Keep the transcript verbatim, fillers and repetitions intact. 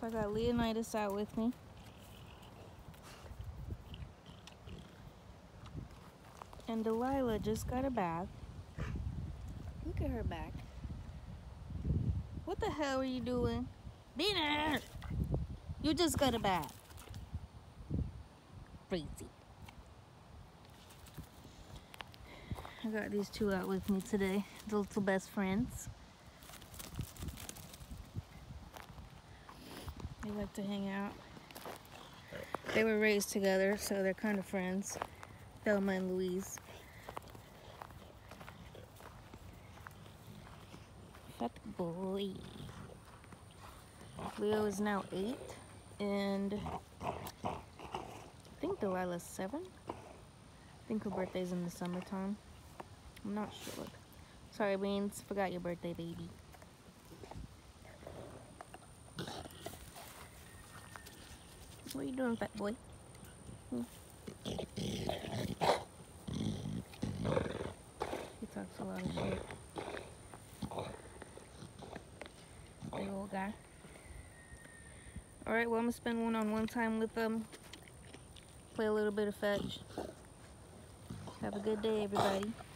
So I got Leonidas out with me. And Delilah just got a bath. Look at her back. What the hell are you doing? Beaner! You just got a bath. Crazy. I got these two out with me today. The little best friends. They like to hang out. They were raised together, so they're kind of friends. Thelma and Louise. Fat boy. Leo is now eight, and I think Delilah's seven. I think her birthday's in the summertime. I'm not sure. Sorry, Beans. Forgot your birthday, baby. What are you doing, fat boy? Hmm. He talks a lot of shit. Big old guy. Alright, well, I'm going to spend one-on-one time with them. Play a little bit of fetch. Have a good day, everybody.